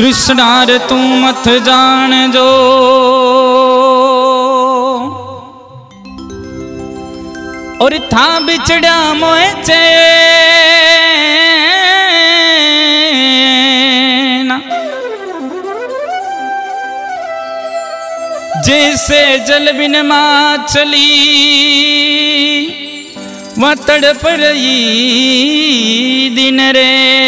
कृष्णार तू मत जान जो और था बिछड़ा मोए चैन जैसे जल बिन माछली वह तड़प रही दिन रे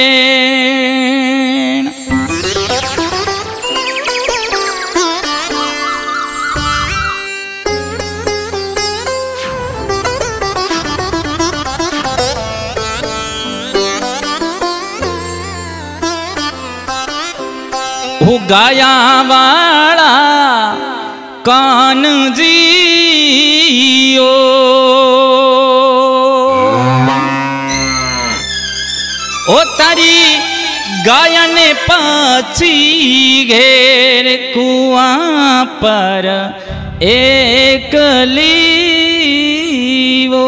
वो गाया वाला कान जियो ओ तारी गायन पाछी घेर कुआं पर एकली वो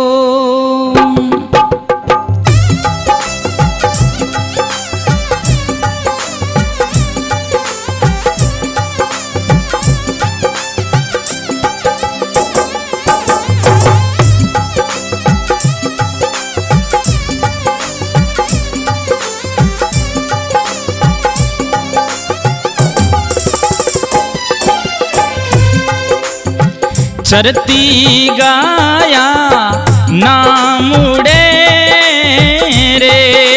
चरती गाया ना मुड़े रे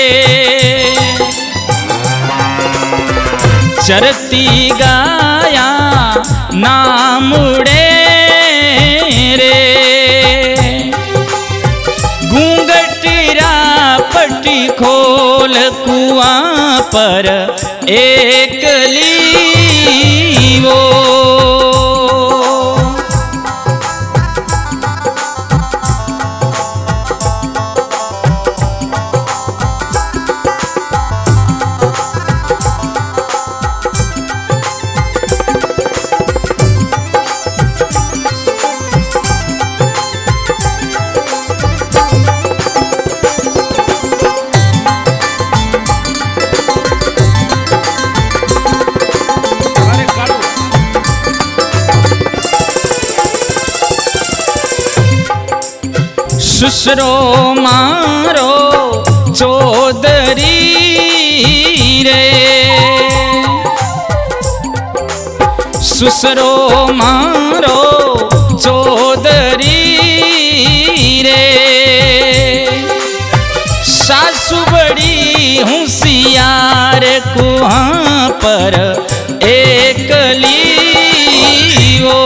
चरती गाया ना मुड़े रे घूंघटरा पट्टी खोल कुआं पर एकली वो सुसरो मारो चौधरी रे सुसरो मारो चौधरी रे सासू बड़ी होशियार कुआं पर एकली वो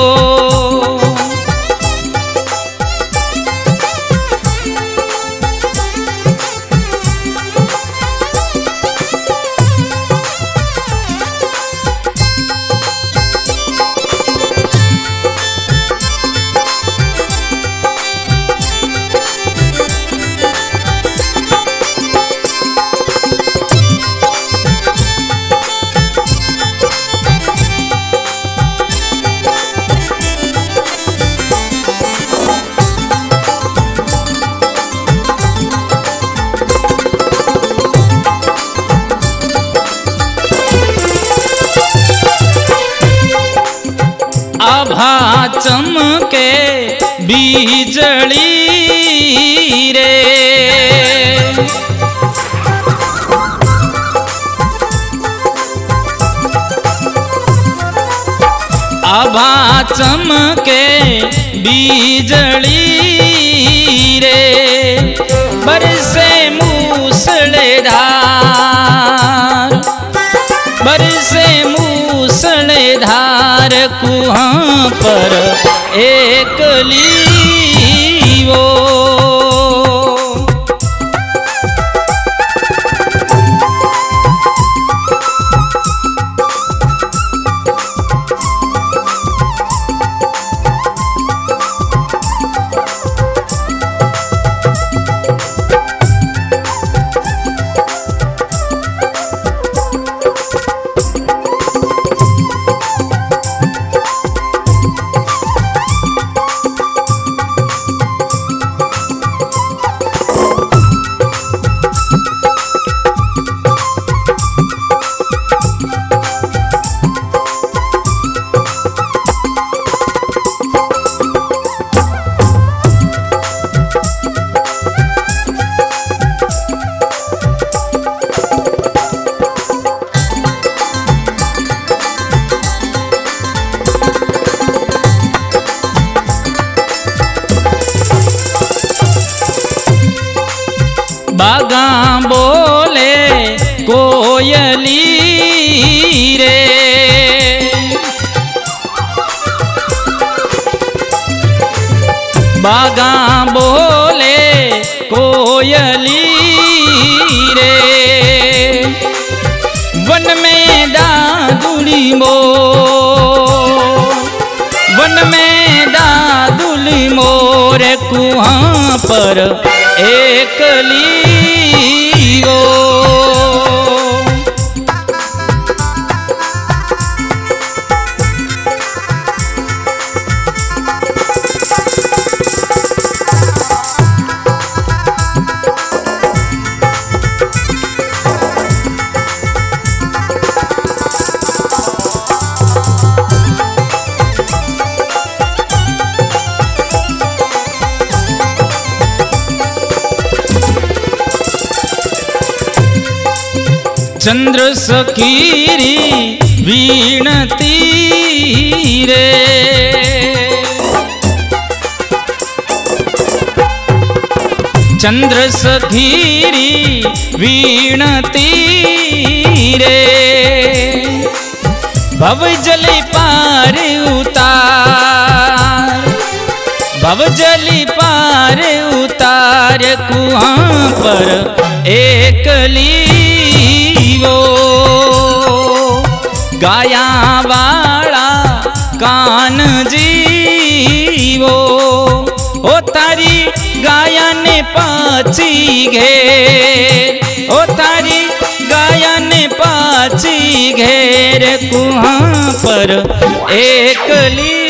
आभा चमके बिजली रे आभा चमके बिजली रे बरसे मूसलधार बरसे मूसलधार कुआं पर एकली वो बागा बोले कोयली रे, बागा बोले कोयली रे, वन में दादुली मोर, वन में दादुली मोर कुआं पर एकली ओ। चंद्र सखीरी वीणती रे, चंद्र सखीरी वीणती रे, भव जली पार उतार, भव जली पार उतार कुआं पर एकली वो। गाया वाला कान जीवो, ओ तारी गाया ने पाची घेर, ओ तारी गाया ने पाची घेर कुआं पर एकली